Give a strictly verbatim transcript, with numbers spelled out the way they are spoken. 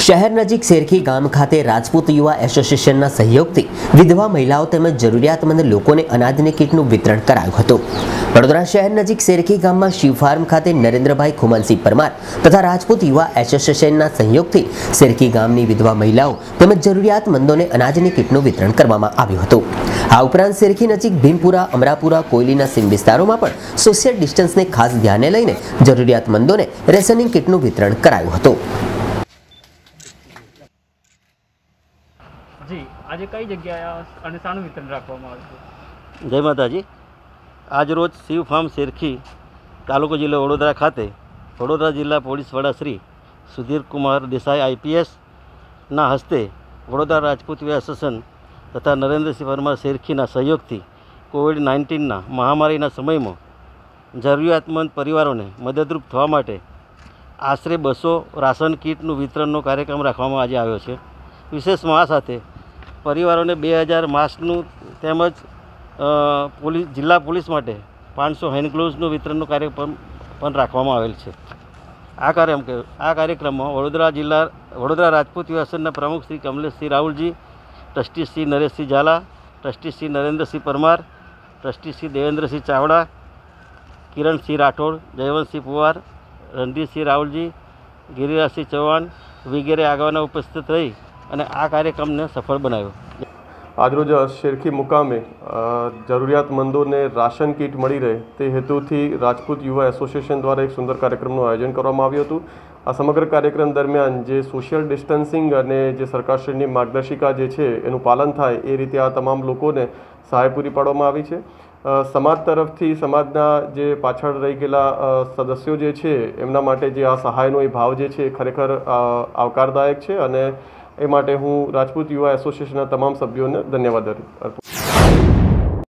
શહેર નજીક શેરખી ગામ ખાતે રાજપૂત યુવા એસોસિએશનના સહયોગથી વિધવા મહિલાઓ તેમજ જરૂરિયાતમંદ લોકોને અનાજની કીટનું વિતરણ કરાયું હતું। વડોદરા શહેર નજીક શેરખી ગામમાં શિવ ફાર્મ ખાતે નરેન્દ્રભાઈ ખુમનસિંહ પરમાર તથા રાજપૂત યુવા એસોસિએશનના સહયોગથી શેરખી ગામની વિધવા મહિલાઓ તેમજ જરૂરિયાતમંદોને અનાજની કીટનું વિતરણ કરવામાં આવ્યું હતું। આ ઉપરાંત શેરખી નજીક ભીમપુરા, અમરાપુરા, કોયલીના સીમ વિસ્તારોમાં પણ સોશિયલ ડિસ્ટન્સને ખાસ ધ્યાને લઈને જરૂરિયાતમંદોને રેશનિંગ કીટનું વિતરણ કરાયું હતું। जी आज कई जगह अनुसार वितरण रखवामां आव्युं छे। जय माताजी। आज रोज शिव फार्म शेरखी तालुको जिल्लो वडोदरा खाते वडोदरा जिल्ला पोलीस वड़ा श्री सुधीर कुमार देसाई आईपीएस ना हस्ते वडोदरा राजपूत युवा एसोसिएशन तथा नरेंद्रसिंह परमार शेरखीना सहयोगथी कोविड नाइंटीन महामारीना समयमां जरूरियातमंद परिवारोने मददरूप थवा माटे आश्रे बसो राशन किटनुं वितरणनो कार्यक्रम राखवामां आज आव्यो छे। विशेषमां आ साथे परिवारों ने बे हज़ार मास्कनु तेमज पुलिस जिला पुलिस माटे पांच सौ हेन्ड ग्लोव्सनु वितरणनो कार्यक्रम पण राखवामां आवेल छे। आ कार्यक्रम आ कार्यक्रम में वडोदरा जिला वडोदरा राजपूत युवा एसोसिएशनना प्रमुख श्री कमलेश सिंह राहुलजी, trustee Shri Naresh Singh Jhala, trustee Shri Narendra Singh Parmar, trustee Shri Devendra Singh Chavda, Kiran Singh Rathod, Jaywant Singh Puwar, Randhir Singh राहुलजी, गिरिराज सिंह चौहान वगैरह आगवाना उपस्थित रही અને આ કાર્યક્રમને સફળ બનાવ્યો। આજરોજ શેરખી મુકામે જરૂરિયાતમંદોને રાશન કીટ મળી રહે તે હેતુથી રાજપૂત યુવા એસોસિએશન દ્વારા એક સુંદર કાર્યક્રમનું આયોજન કરવામાં આવ્યું હતું। આ સમગ્ર કાર્યક્રમ દરમિયાન જે સોશિયલ ડિસ્ટન્સિંગ અને જે સરકારશ્રીની માર્ગદર્શિકા જે છે એનું પાલન થાય એ રીતે આ તમામ લોકોને સહાય પૂરી પાડવામાં આવી છે। સમાજ તરફથી સમાજના જે પાછળ રહી ગયેલા સદસ્યો જે છે એમના માટે જે આ સહાયનો એ ભાવ જે છે ખરેખર આવકારદાયક છે અને એ માટે હું રાજપૂત યુવા એસોસિએશનના તમામ સભ્યોને ધન્યવાદ અર્પું।